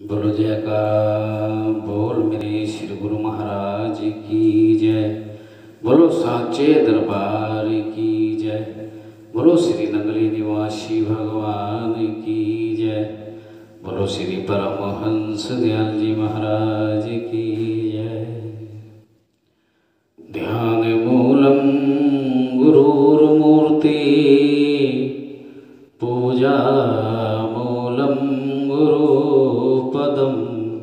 बोलो जयकारा बोल मेरे श्री गुरु महाराज की जय। बोलो साचे दरबार की जय। बोलो श्री नगली निवासी भगवान की जय। बोलो श्री परमहंस दयाल जी महाराज की जय। ध्यान मूलम गुरुर्मूर्ति पूजा मूलम गुरुपदम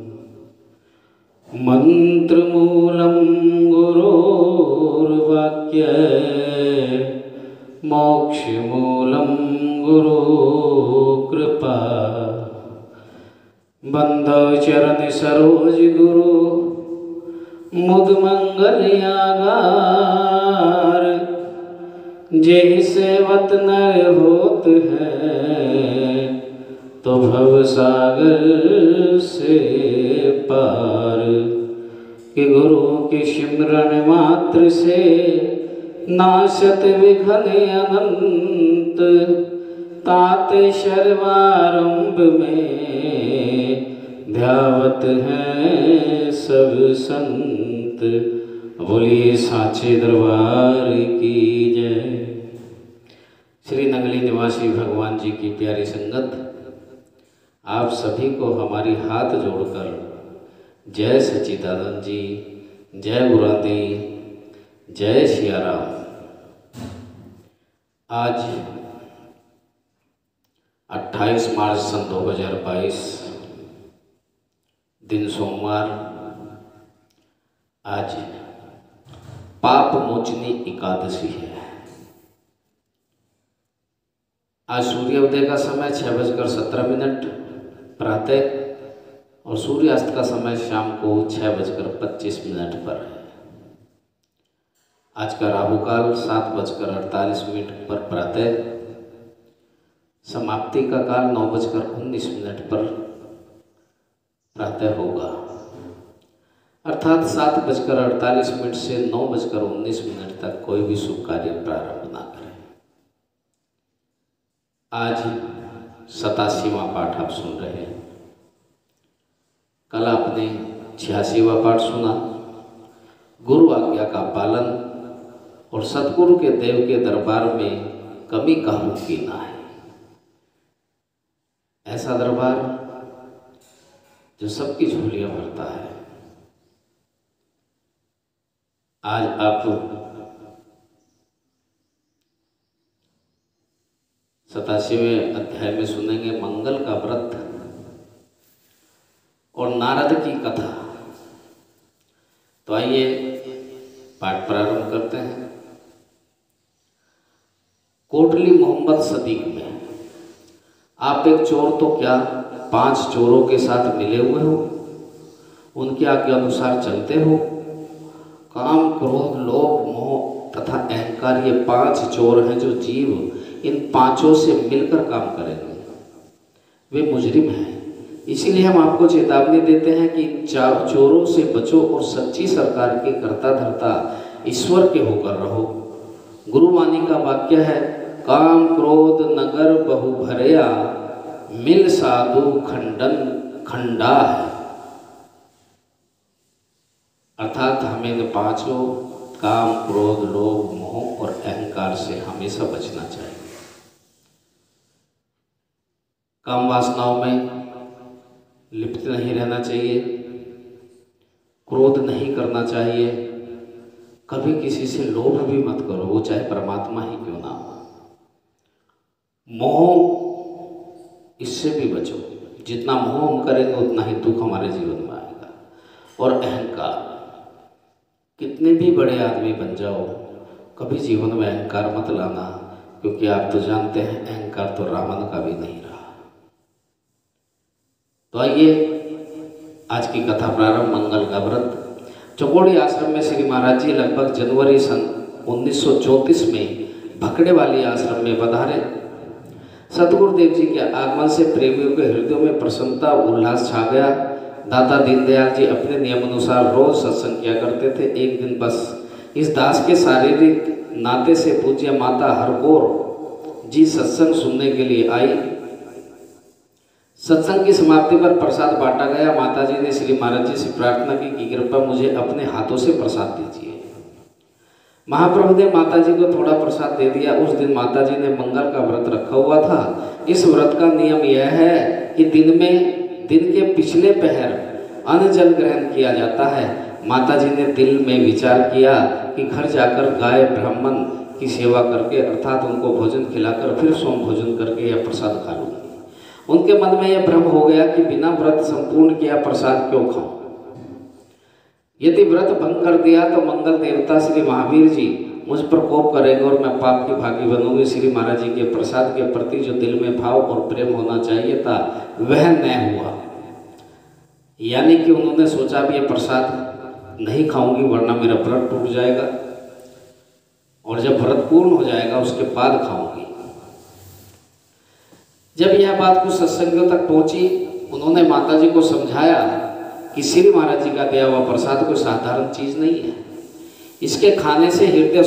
मंत्रमूलं गुरुर्वाक्य मोक्षमूलं गुरुकृपा। बंधो चरण सरोज गुरु मुद मंगलयागार। जेहि सेवत नर होत है तो भव सागर से पार। कि गुरु के सिमरन मात्र से नाशत विघ्न अनंत। ताते सर्वारंभ में ध्यावत हैं सब संत। बोलिए साचे दरबार की जय। श्री नगली निवासी भगवान जी की प्यारी संगत, आप सभी को हमारी हाथ जोड़कर जय सच्चिदानंद जी, जय गुरादी, जय सिया राम। आज 28 मार्च सन 2022 दिन सोमवार। आज पाप मोचनी एकादशी है। आज सूर्योदय का समय 6:17 प्रातः और सूर्यास्त का समय शाम को 6:25 पर है। आज का राहु काल 7:48 पर प्रातः, समाप्ति का काल 9:19 पर प्रातः होगा। अर्थात 7:48 से 9:19 तक कोई भी शुभ कार्य प्रारंभ ना करें। आज 87वां पाठ आप सुन रहे हैं। कल आपने 86वां पाठ सुना। गुरु आज्ञा का पालन और सतगुरु के देव के दरबार में कमी काहू की ना है। ऐसा दरबार जो सबकी झोलियां भरता है। आज आप 87वें अध्याय में सुनेंगे मंगल का व्रत और नारद की कथा। तो आइए पाठ प्रारंभ करते हैं। कोटली मोहम्मद सदीक में आप एक चोर तो क्या 5 चोरों के साथ मिले हुए हो, उनके आज्ञा अनुसार चलते हो। काम, क्रोध, लोभ, मोह तथा अहंकार ये 5 चोर हैं जो जीव इन 5 से मिलकर काम करेंगे। वे मुजरिम हैं। इसीलिए हम आपको चेतावनी देते हैं कि इन चोरों से बचो और सच्ची सरकार के कर्ता धर्ता ईश्वर के होकर रहो। गुरुवाणी का वाक्य है, काम क्रोध नगर बहु भरया, मिल साधु खंडन खंडा है। अर्थात हमें इन 5 काम, क्रोध, लोभ, मोह और अहंकार से हमेशा बचना चाहिए। काम वासनाओं में लिप्त नहीं रहना चाहिए। क्रोध नहीं करना चाहिए। कभी किसी से लोभ भी मत करो, वो चाहे परमात्मा ही क्यों ना हो। मोह, इससे भी बचो। जितना मोह हम करेंगे उतना ही दुख हमारे जीवन में आएगा। और अहंकार, कितने भी बड़े आदमी बन जाओ, कभी जीवन में अहंकार मत लाना, क्योंकि आप तो जानते हैं अहंकार तो रावण का भी नहीं रहा। तो आइए आज की कथा प्रारंभ। मंगल का व्रत। चौकोड़ी आश्रम में श्री महाराज जी लगभग जनवरी सन 1934 में भकड़े वाली आश्रम में पधारे। सतगुरुदेव जी के आगमन से प्रेमियों के हृदयों में प्रसन्नता उल्लास छा गया। दादा दीनदयाल जी अपने नियम अनुसार रोज सत्संग किया करते थे। एक दिन बस इस दास के शारीरिक नाते से पूज्य माता हरगौर जी सत्संग सुनने के लिए आई। सत्संग की समाप्ति पर प्रसाद बांटा गया। माताजी ने श्री महाराज जी से प्रार्थना की कि कृपया मुझे अपने हाथों से प्रसाद दीजिए। महाप्रभु ने माताजी को थोड़ा प्रसाद दे दिया। उस दिन माताजी ने मंगल का व्रत रखा हुआ था। इस व्रत का नियम यह है कि दिन के पिछले पहर अन्न जल ग्रहण किया जाता है। माताजी ने दिल में विचार किया कि घर जाकर गाय ब्राह्मण की सेवा करके अर्थात उनको भोजन खिलाकर फिर सोम भोजन करके यह प्रसाद खा लूँगी। उनके मन में यह भ्रम हो गया कि बिना व्रत संपूर्ण किया प्रसाद क्यों खाऊं। यदि व्रत भंग कर दिया तो मंगल देवता श्री महावीर जी मुझ पर कोप करेंगे और मैं पाप की भागी बनूंगी। श्री महाराज जी के प्रसाद के प्रति जो दिल में भाव और प्रेम होना चाहिए था वह न हुआ। यानी कि उन्होंने सोचा भी यह प्रसाद नहीं खाऊंगी वरना मेरा व्रत टूट जाएगा और जब व्रत पूर्ण हो जाएगा उसके बाद खाऊंगी। जब यह बात कुछ सत्संगियों तक पहुंची, उन्होंने माताजी को समझाया कि श्री महाराज जी का दिया हुआ प्रसाद कोई साधारण चीज नहीं है। इसके खाने से हृदय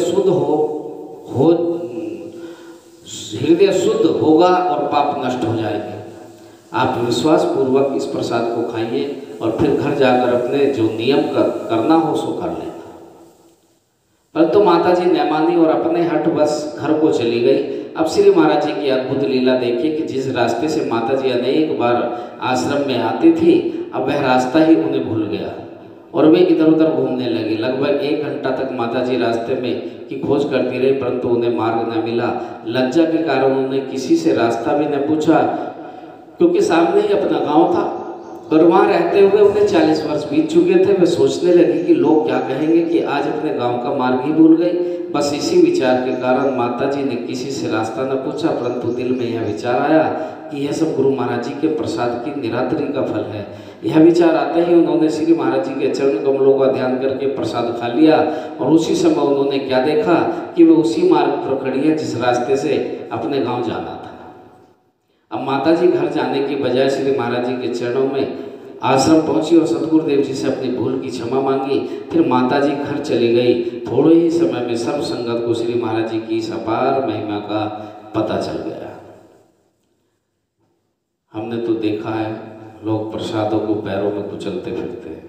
शुद्ध होगा और पाप नष्ट हो जाएंगे। आप विश्वास पूर्वक इस प्रसाद को खाइए और फिर घर जाकर अपने जो नियम करना हो सो कर लेना। परंतु माताजी न मानी और अपने हट बस घर को चली गई। अब श्री महाराज जी की अद्भुत लीला देखिए कि जिस रास्ते से माताजी अनेक बार आश्रम में आती थी, अब वह रास्ता ही उन्हें भूल गया और वे इधर उधर घूमने लगे। लगभग 1 घंटा तक माताजी रास्ते में की खोज करती रही परंतु उन्हें मार्ग न मिला। लज्जा के कारण उन्होंने किसी से रास्ता भी न पूछा क्योंकि सामने ही अपना गांव था और वहाँ रहते हुए उन्हें 40 वर्ष बीत चुके थे। वे सोचने लगी कि लोग क्या कहेंगे कि आज अपने गांव का मार्ग ही भूल गई। बस इसी विचार के कारण माताजी ने किसी से रास्ता न पूछा परंतु दिल में यह विचार आया कि यह सब गुरु महाराज जी के प्रसाद की निरादरी का फल है। यह विचार आते ही उन्होंने श्री महाराज जी के चरण कमलों का ध्यान करके प्रसाद खा लिया और उसी समय उन्होंने क्या देखा कि वह उसी मार्ग पर खड़ी है जिस रास्ते से अपने गाँव जाना था। अब माताजी घर जाने की बजाय श्री महाराज जी के चरणों में आश्रम पहुंची और सतगुरुदेव जी से अपनी भूल की क्षमा मांगी। फिर माताजी घर चली गई। थोड़े ही समय में सब संगत को श्री महाराज जी की इस अपार महिमा का पता चल गया। हमने तो देखा है लोग प्रसादों को पैरों में कुचलते फिरते हैं।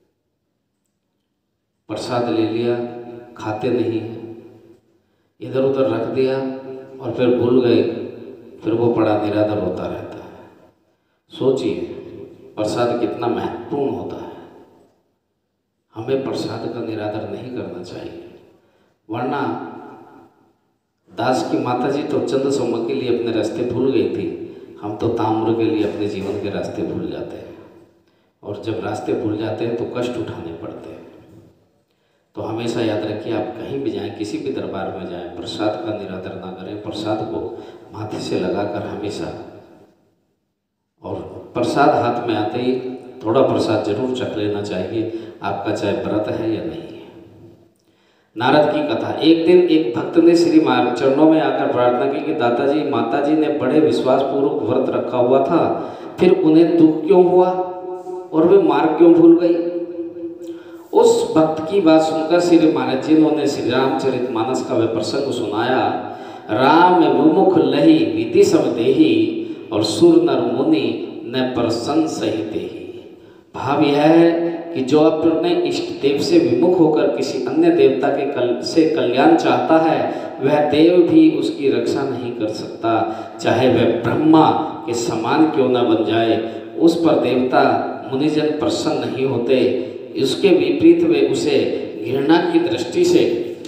प्रसाद ले लिया, खाते नहीं, इधर उधर रख दिया और फिर भूल गए, फिर वो बड़ा निरादर होता रहता है। सोचिए प्रसाद कितना महत्वपूर्ण होता है। हमें प्रसाद का निरादर नहीं करना चाहिए वरना दास की माताजी तो चंद समय के लिए अपने रास्ते भूल गई थी। हम तो ताम्र के लिए अपने जीवन के रास्ते भूल जाते हैं और जब रास्ते भूल जाते हैं तो कष्ट उठाने पड़ते हैं। तो हमेशा याद रखिए, आप कहीं भी जाएं, किसी भी दरबार में जाएं, प्रसाद का निरादर ना करें। प्रसाद को माथे से लगाकर हमेशा, और प्रसाद हाथ में आते ही थोड़ा प्रसाद जरूर चख लेना चाहिए, आपका चाहे व्रत है या नहीं है। नारद की कथा। एक दिन एक भक्त ने श्री महाराज चरणों में आकर प्रार्थना की कि दादाजी माताजी ने बड़े विश्वास पूर्वक व्रत रखा हुआ था, फिर उन्हें दुख क्यों हुआ और वे मार्ग क्यों भूल गई। उस भक्त की बात सुनकर श्री महाराज जी ने श्री रामचरितमानस का वह प्रसंग सुनाया। राम विमुख लही विधि सब देही और सुर नर मुनि न प्रसन्न सही देही। भाव यह है कि जो अपने इष्ट देव से विमुख होकर किसी अन्य देवता के से कल्याण चाहता है, वह देव भी उसकी रक्षा नहीं कर सकता, चाहे वह ब्रह्मा के समान क्यों न बन जाए। उस पर देवता मुनिजन प्रसन्न नहीं होते, इसके विपरीत वे उसे घृणा की दृष्टि से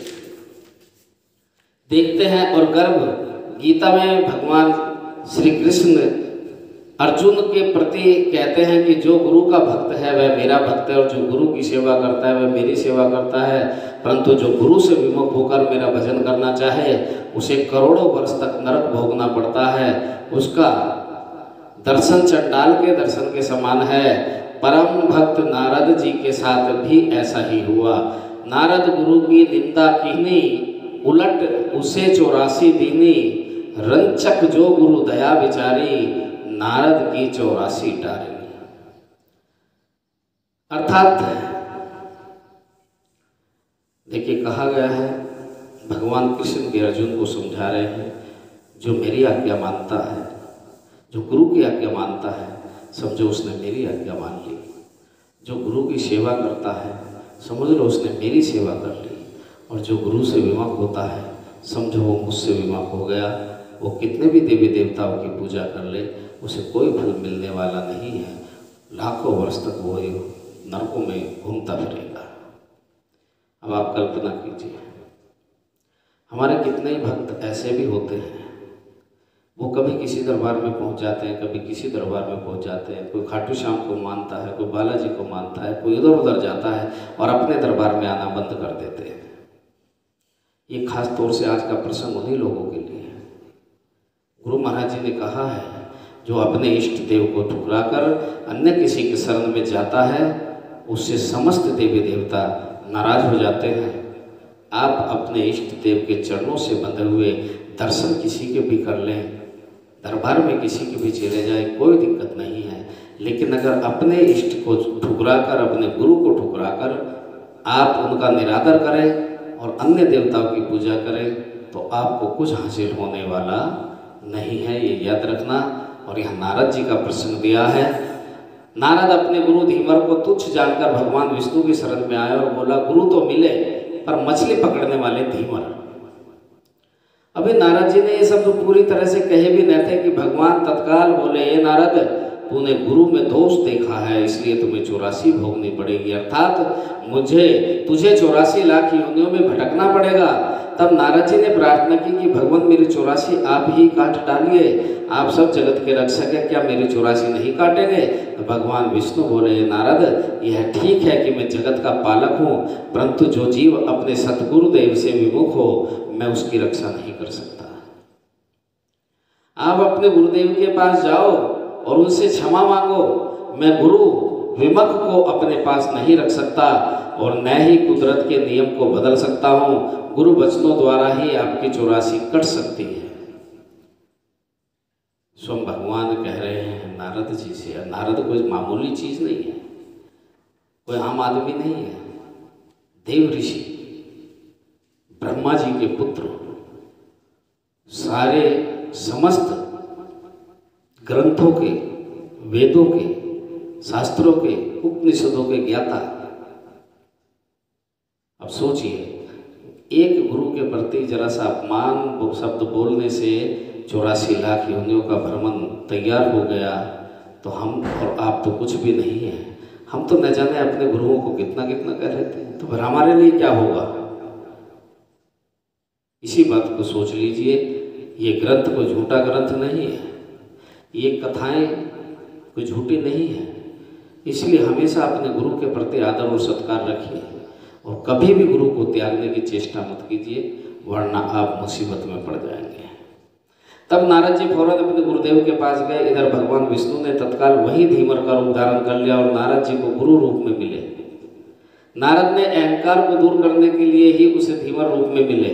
देखते हैं और गर्व। गीता में भगवान श्री कृष्ण अर्जुन के प्रति कहते हैं कि जो गुरु का भक्त है वह मेरा भक्त है और जो गुरु की सेवा करता है वह मेरी सेवा करता है, परंतु जो गुरु से विमुख होकर मेरा भजन करना चाहे उसे करोड़ों वर्ष तक नरक भोगना पड़ता है। उसका दर्शन चंडाल के दर्शन के समान है। परम भक्त नारद जी के साथ भी ऐसा ही हुआ। नारद गुरु की निंदा कीनी, उलट उसे 84 दीनी। रंचक जो गुरु दया विचारी, नारद की 84 टारी। अर्थात देखिए, कहा गया है, भगवान कृष्ण भी अर्जुन को समझा रहे हैं, जो मेरी आज्ञा मानता है जो गुरु की आज्ञा मानता है समझो उसने मेरी आज्ञा मान ली। जो गुरु की सेवा करता है समझ लो उसने मेरी सेवा कर ली। और जो गुरु से विमुख होता है समझो वो मुझसे विमुख हो गया। वो कितने भी देवी देवताओं की पूजा कर ले उसे कोई फल मिलने वाला नहीं है। लाखों वर्ष तक वो नरकों में घूमता फिरेगा। अब आप कल्पना कीजिए, हमारे कितने ही भक्त ऐसे भी होते हैं, वो कभी किसी दरबार में पहुंच जाते हैं, कभी किसी दरबार में पहुंच जाते हैं। कोई खाटू श्याम को मानता है, कोई बालाजी को मानता है, कोई इधर उधर जाता है और अपने दरबार में आना बंद कर देते हैं। ये खास तौर से आज का प्रसंग उन्हीं लोगों के लिए है। गुरु महाराज जी ने कहा है, जो अपने इष्ट देव को ठुकराकर अन्य किसी के शरण में जाता है उससे समस्त देवी देवता नाराज हो जाते हैं। आप अपने इष्ट देव के चरणों से बंधे हुए दर्शन किसी के भी कर लें, दरबार में किसी के भी चले जाए, कोई दिक्कत नहीं है। लेकिन अगर अपने इष्ट को ठुकराकर, अपने गुरु को ठुकराकर आप उनका निरादर करें और अन्य देवताओं की पूजा करें तो आपको कुछ हासिल होने वाला नहीं है, ये याद रखना। और यह नारद जी का प्रसंग दिया है। नारद अपने गुरु धीवर को तुच्छ जानकर भगवान विष्णु की शरण में आए और बोला, गुरु तो मिले पर मछली पकड़ने वाले धीवर। अभी नारद जी ने ये सब पूरी तरह से कहे भी नहीं थे कि भगवान तत्काल बोले, ये नारद तूने गुरु में दोष देखा है इसलिए तुम्हें 84 भोगनी पड़ेगी, अर्थात मुझे तुझे 84 लाख योनियों में भटकना पड़ेगा। तब नारद जी ने प्रार्थना की कि भगवान मेरी 84 आप ही काट डालिए, आप सब जगत के रक्षक हैं, क्या मेरी 84 नहीं काटेंगे? तो भगवान विष्णु बोले, नारद यह ठीक है कि मैं जगत का पालक हूँ, परंतु जो जीव अपने सतगुरुदेव से विमुख हो मैं उसकी रक्षा नहीं कर सकता। आप अपने गुरुदेव के पास जाओ और उनसे क्षमा मांगो। मैं गुरु विमुख को अपने पास नहीं रख सकता और न ही कुदरत के नियम को बदल सकता हूँ। गुरु वचनों द्वारा ही आपकी 84 कट सकती है। स्वयं भगवान कह रहे हैं नारद जी से। नारद कोई मामूली चीज नहीं है, कोई आम आदमी नहीं है। देव ऋषि, ब्रह्मा जी के पुत्र, सारे समस्त ग्रंथों के, वेदों के, शास्त्रों के, उपनिषदों के ज्ञाता। अब सोचिए, एक गुरु के प्रति जरा सा अपमान शब्द बोलने से 84 लाख योनियों का भ्रमण तैयार हो गया तो हम और आप तो कुछ भी नहीं है। हम तो न जाने अपने गुरुओं को कितना कितना कह रहे थे, तो फिर हमारे लिए क्या होगा? इसी बात को सोच लीजिए। ये ग्रंथ कोई झूठा ग्रंथ नहीं है, ये कथाएं कोई झूठी नहीं है। इसलिए हमेशा अपने गुरु के प्रति आदर और सत्कार रखिए और कभी भी गुरु को त्यागने की चेष्टा मत कीजिए, वरना आप मुसीबत में पड़ जाएंगे। तब नारद जी फौरन अपने गुरुदेव के पास गए। इधर भगवान विष्णु ने तत्काल वही धीवर का रूप धारण कर लिया और नारद जी को गुरु रूप में मिले। नारद ने अहंकार को दूर करने के लिए ही उसे धीवर रूप में मिले।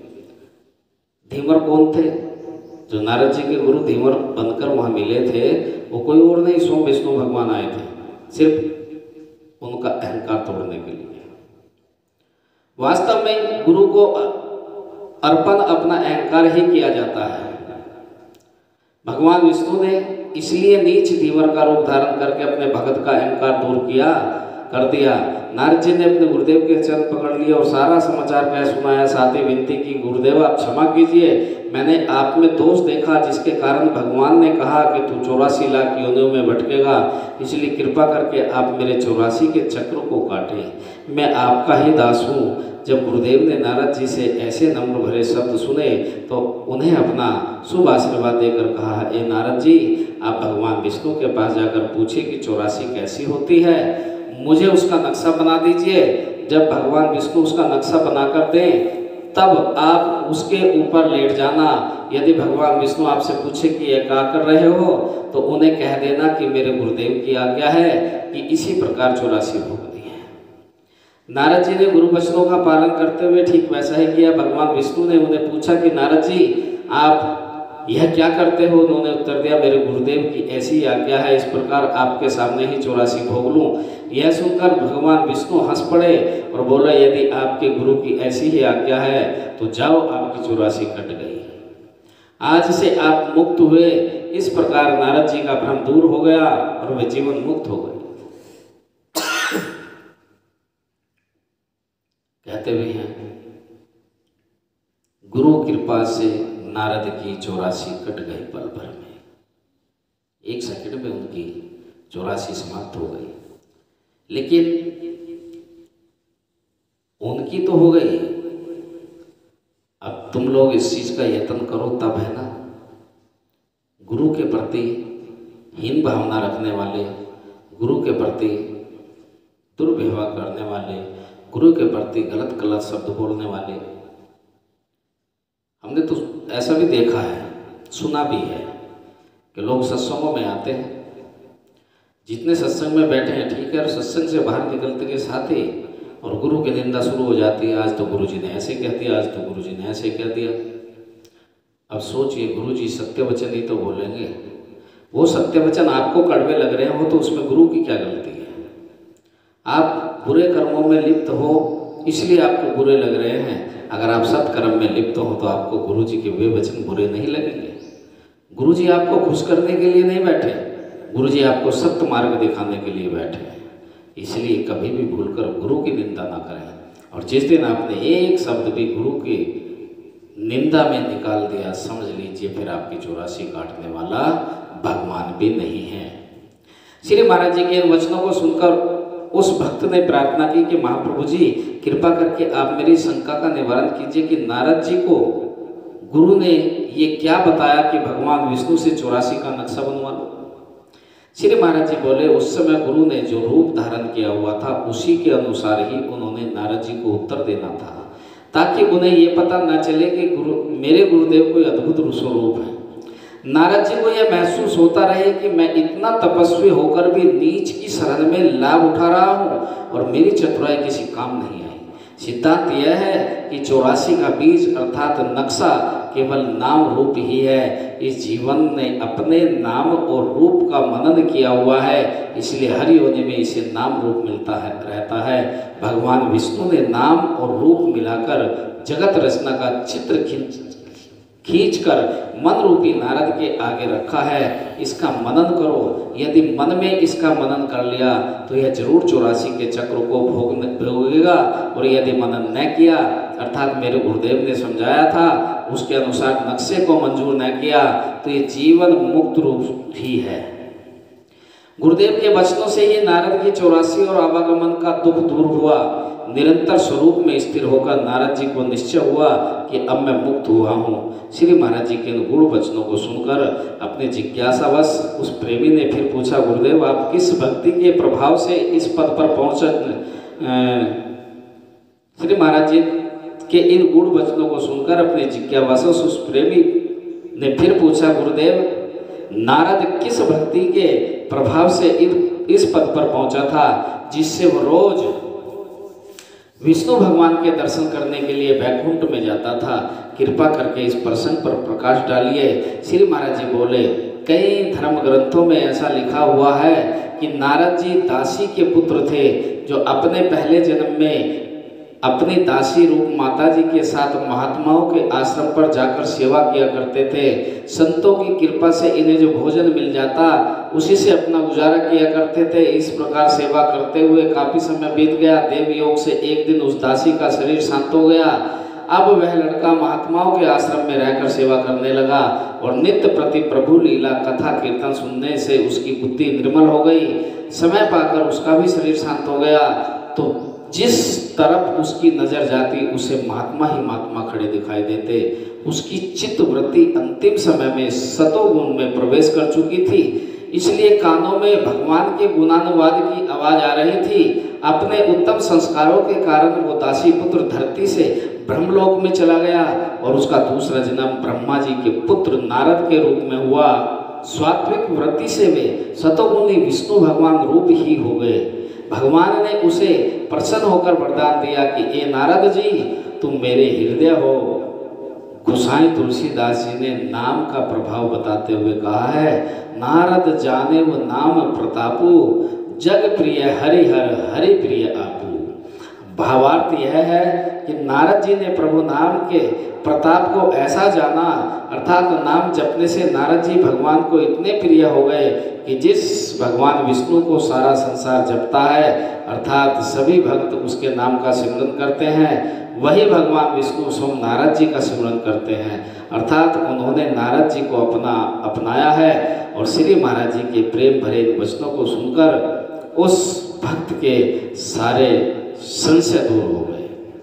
धीवर कौन थे? जो नारद जी के गुरु धीवर बनकर वहां मिले थे वो कोई और नहीं, स्वयं विष्णु भगवान आए थे, सिर्फ उनका अहंकार तोड़ने के लिए। वास्तव में गुरु को अर्पण अपना अहंकार ही किया जाता है। भगवान विष्णु ने इसलिए नीच धीवर का रूप धारण करके अपने भगत का अहंकार दूर कर दिया। नारद जी ने अपने गुरुदेव के चरण पकड़ लिए और सारा समाचार कह सुनाया। साथ ही विनती की, गुरुदेव आप क्षमा कीजिए, मैंने आप में दोष देखा जिसके कारण भगवान ने कहा कि तू 84 लाख योनियों में भटकेगा, इसलिए कृपा करके आप मेरे 84 के चक्र को काटें। मैं आपका ही दास हूँ। जब गुरुदेव ने नारद जी से ऐसे नम्र भरे शब्द सुने तो उन्हें अपना शुभ आशीर्वाद देकर कहा, ए नारद जी, आप भगवान विष्णु के पास जाकर पूछिए कि 84 कैसी होती है, मुझे उसका नक्शा बना दीजिए। जब भगवान विष्णु उसका नक्शा बना कर दें तब आप उसके ऊपर लेट जाना। यदि भगवान विष्णु आपसे पूछे कि यह क्या कर रहे हो तो उन्हें कह देना कि मेरे गुरुदेव की आज्ञा है कि इसी प्रकार 84 भोगनी है। नारद जी ने गुरु वचनों का पालन करते हुए ठीक वैसा ही किया। भगवान विष्णु ने उन्हें पूछा कि नारद जी आप यह क्या करते हो? उन्होंने उत्तर दिया, मेरे गुरुदेव की ऐसी आज्ञा है, इस प्रकार आपके सामने ही 84 भोग लूं। यह सुनकर भगवान विष्णु हंस पड़े और बोला, यदि आपके गुरु की ऐसी ही आज्ञा है तो जाओ, आपकी 84 कट गई। आज से आप मुक्त हुए। इस प्रकार नारद जी का भ्रम दूर हो गया और वे जीवन मुक्त हो गए। कहते भी हैं, गुरु कृपा से नारद की 84 कट गई पल भर में। 1 सेकंड में उनकी 84 समाप्त हो गई। लेकिन उनकी तो हो गई, अब तुम लोग इस चीज का यत्न करो तब है ना। गुरु के प्रति हीन भावना रखने वाले, गुरु के प्रति दुर्व्यवहार करने वाले, गुरु के प्रति गलत गलत शब्द बोलने वाले, हमने तो ऐसा भी देखा है, सुना भी है कि लोग सत्संगों में आते हैं, जितने सत्संग में बैठे हैं ठीक है, और सत्संग से बाहर निकलते के साथ ही और गुरु की निंदा शुरू हो जाती है। आज तो गुरुजी ने ऐसे कह दिया, आज तो गुरुजी ने ऐसे कह दिया। अब सोचिए, गुरुजी सत्य वचन ही तो बोलेंगे। वो सत्य वचन आपको कड़वे लग रहे हो तो उसमें गुरु की क्या गलती है? आप बुरे कर्मों में लिप्त हो इसलिए आपको बुरे लग रहे हैं। अगर आप सत्कर्म में लिप्त हो तो आपको गुरुजी के वे वचन बुरे नहीं लगेंगे। गुरुजी आपको खुश करने के लिए नहीं बैठे, गुरुजी आपको सत्य मार्ग दिखाने के लिए बैठे हैं। इसलिए कभी भी भूलकर गुरु की निंदा ना करें। और जिस दिन आपने एक शब्द भी गुरु की निंदा में निकाल दिया, समझ लीजिए फिर आपकी 84 काटने वाला भगवान भी नहीं है। श्री महाराज जी के इन वचनों को सुनकर उस भक्त ने प्रार्थना की कि महाप्रभु जी कृपा करके आप मेरी शंका का निवारण कीजिए कि नारद जी को गुरु ने ये क्या बताया कि भगवान विष्णु से 84 का नक्शा बनवा लो। श्री महाराज जी बोले, उस समय गुरु ने जो रूप धारण किया हुआ था उसी के अनुसार ही उन्होंने नारद जी को उत्तर देना था, ताकि उन्हें ये पता ना चले कि मेरे गुरुदेव कोई अद्भुत स्वरूप है। नारद जी को यह महसूस होता रहे कि मैं इतना तपस्वी होकर भी नीच की शरण में लाभ उठा रहा हूँ और मेरी चतुराई किसी काम नहीं आई। सिद्धांत यह है कि 84 का बीज अर्थात नक्शा केवल नाम रूप ही है। इस जीवन ने अपने नाम और रूप का मनन किया हुआ है, इसलिए हर योनि में इसे नाम रूप मिलता है रहता है। भगवान विष्णु ने नाम और रूप मिलाकर जगत रचना का चित्र खींचकर मन रूपी नारद के आगे रखा है। इसका मनन करो। यदि मन में इसका मनन कर लिया तो यह जरूर 84 के चक्र को भोगेगा, और यदि मनन न किया अर्थात मेरे गुरुदेव ने समझाया था उसके अनुसार नक्शे को मंजूर न किया तो ये जीवन मुक्त रूप ही है। गुरुदेव के वचनों से ही नारद की 84 और आवागमन का दुख दूर हुआ। निरंतर स्वरूप में स्थिर होकर नारद जी को निश्चय हुआ कि अब मैं मुक्त हुआ हूँ। श्री महाराज जी के इन गूढ़ वचनों को सुनकर अपने जिज्ञासावश उस प्रेमी ने फिर पूछा, गुरुदेव आप किस भक्ति के प्रभाव से इस पद पर पहुँचे? श्री महाराज जी के इन गूढ़ वचनों को सुनकर अपने जिज्ञासावश उस प्रेमी ने फिर पूछा, गुरुदेव नारद किस भक्ति के प्रभाव से इस पद पर पहुंचा था जिससे वो रोज विष्णु भगवान के दर्शन करने के लिए वैकुंठ में जाता था? कृपा करके इस प्रसंग पर प्रकाश डालिए। श्री महाराज जी बोले, कई धर्म ग्रंथों में ऐसा लिखा हुआ है कि नारद जी दासी के पुत्र थे जो अपने पहले जन्म में अपनी दासी रूप माता जी के साथ महात्माओं के आश्रम पर जाकर सेवा किया करते थे। संतों की कृपा से इन्हें जो भोजन मिल जाता उसी से अपना गुजारा किया करते थे। इस प्रकार सेवा करते हुए काफी समय बीत गया। देव योग से एक दिन उस दासी का शरीर शांत हो गया। अब वह लड़का महात्माओं के आश्रम में रहकर सेवा करने लगा और नित्य प्रति प्रभु लीला कथा कीर्तन सुनने से उसकी बुद्धि निर्मल हो गई। समय पाकर उसका भी शरीर शांत हो गया तो जिस तरफ उसकी नजर जाती उसे महात्मा ही महात्मा खड़े दिखाई देते। उसकी चित्त वृत्ति अंतिम समय में सतोगुण में प्रवेश कर चुकी थी, इसलिए कानों में भगवान के गुणानुवाद की आवाज आ रही थी। अपने उत्तम संस्कारों के कारण वो दासी पुत्र धरती से ब्रह्मलोक में चला गया और उसका दूसरा जन्म ब्रह्मा जी के पुत्र नारद के रूप में हुआ। स्वात्विक वृत्ति से वे सतोगुणी विष्णु भगवान रूप ही हो गए। भगवान ने उसे प्रसन्न होकर वरदान दिया कि ए नारद जी तुम मेरे हृदय हो। गोसाई तुलसीदास जी ने नाम का प्रभाव बताते हुए कहा है, नारद जाने वो नाम प्रतापु, जग प्रिय हरिहर हरि प्रिय आपू। भावार्थ यह है कि नारद जी ने प्रभु नाम के प्रताप को ऐसा जाना, अर्थात नाम जपने से नारद जी भगवान को इतने प्रिय हो गए कि जिस भगवान विष्णु को सारा संसार जपता है, अर्थात सभी भक्त उसके नाम का सिमरन करते हैं, वही भगवान विष्णु स्वयं नारद जी का सिमरन करते हैं। अर्थात उन्होंने नारद जी को अपनाया है और श्री महाराज जी के प्रेम भरे इन वचनों को सुनकर उस भक्त के सारे संशय दूर हो गए।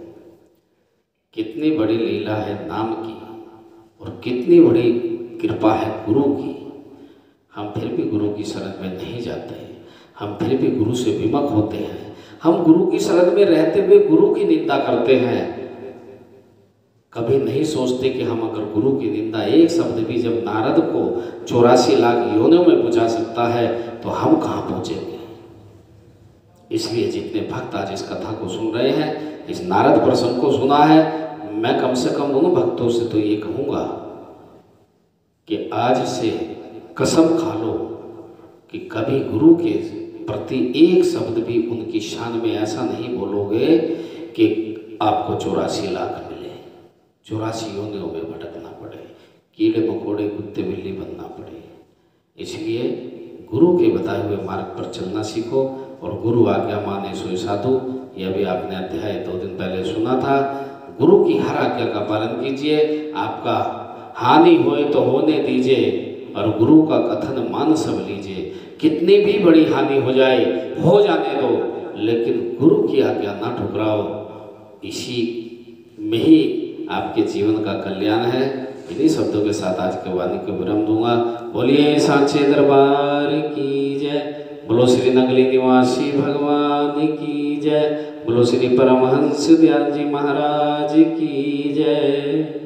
कितनी बड़ी लीला है नाम की और कितनी बड़ी कृपा है गुरु की। हम फिर भी गुरु की शरण में नहीं जाते, हम फिर भी गुरु से विमुख होते हैं। हम गुरु की शरण में रहते हुए गुरु की निंदा करते हैं। कभी नहीं सोचते कि हम अगर गुरु की निंदा एक शब्द भी जब नारद को 84 लाख योनियों में पहुंचा सकता है तो हम कहाँ पहुँचेंगे। इसलिए जितने भक्त आज इस कथा को सुन रहे हैं, इस नारद प्रसंग को सुना है, मैं कम से कम उन भक्तों से तो ये कहूँगा कि आज से कसम खा लो कि कभी गुरु के प्रति एक शब्द भी उनकी शान में ऐसा नहीं बोलोगे कि आपको 84 लाख मिले, 84 योनियों में भटकना पड़े, कीड़े मकोड़े कुत्ते बिल्ली बनना पड़े। इसलिए गुरु के बताए हुए मार्ग पर चलना सीखो और गुरु आज्ञा माने सोई साधु। यह भी आपने अध्याय 2 दिन पहले सुना था। गुरु की हर आज्ञा का पालन कीजिए, आपका हानि होए तो होने दीजिए और गुरु का कथन मान सब लीजिए। कितनी भी बड़ी हानि हो जाए, हो जाने दो, लेकिन गुरु की आज्ञा ना ठुकराओ। इसी में ही आपके जीवन का कल्याण है। इन्हीं शब्दों के साथ आज के वाणी को विराम दूंगा। बोलिए सांचे दरबार की जय, बोलो श्री नगली निवासी भगवान की जय, बोलो श्री परमहंस दयाल जी महाराज की जय।